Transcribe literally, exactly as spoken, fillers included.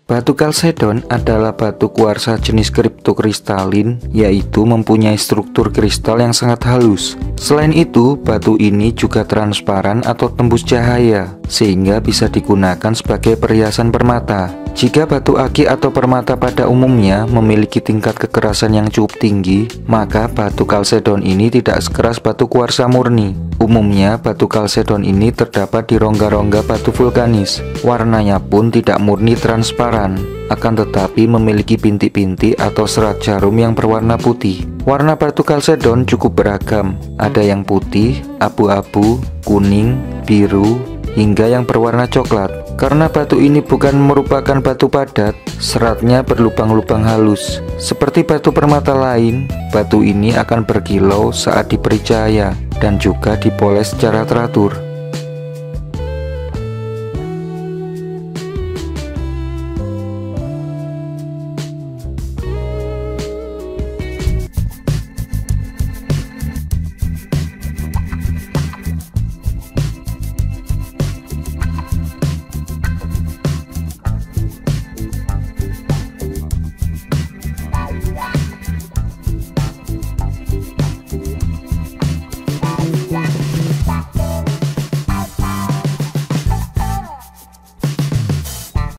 Batu kalsedon adalah batu kuarsa jenis kriptokristalin, yaitu mempunyai struktur kristal yang sangat halus. Selain itu, batu ini juga transparan atau tembus cahaya, sehingga bisa digunakan sebagai perhiasan permata. Jika batu aki atau permata pada umumnya memiliki tingkat kekerasan yang cukup tinggi, maka batu kalsedon ini tidak sekeras batu kuarsa murni. Umumnya, batu kalsedon ini terdapat di rongga-rongga batu vulkanis. Warnanya pun tidak murni transparan, akan tetapi memiliki bintik-bintik atau serat jarum yang berwarna putih. Warna batu kalsedon cukup beragam, ada yang putih, abu-abu, kuning, biru, hingga yang berwarna coklat. Karena batu ini bukan merupakan batu padat, seratnya berlubang-lubang halus. Seperti batu permata lain, batu ini akan berkilau saat diberi cahaya dan juga dipoles secara teratur.